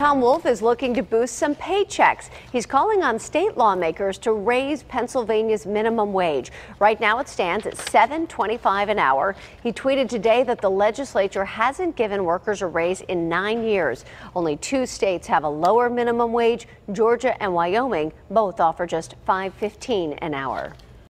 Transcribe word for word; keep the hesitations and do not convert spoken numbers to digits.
Tom Wolf is looking to boost some paychecks. He's calling on state lawmakers to raise Pennsylvania's minimum wage. Right now it stands at seven twenty-five an hour. He tweeted today that the legislature hasn't given workers a raise in nine years. Only two states have a lower minimum wage. Georgia and Wyoming both offer just five fifteen an hour.